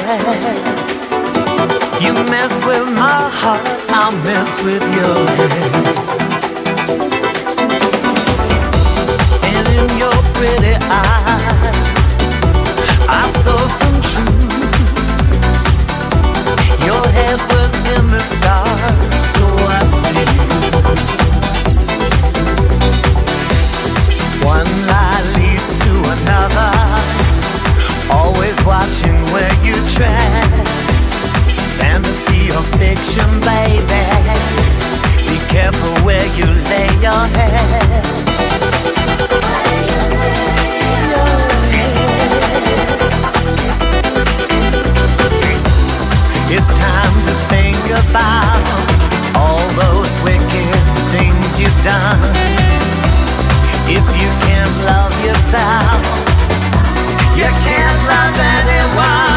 head. You mess with my heart, I'll mess with your head. And in your pretty eyes, I saw some truth. Your head was in the stars, so what's the use? One lie leads to another, always watching where you tread. Fantasy or fiction, baby, be careful where you lay your head. It's time to think about all those wicked things you've done. If you can't love yourself, you can't love anyone.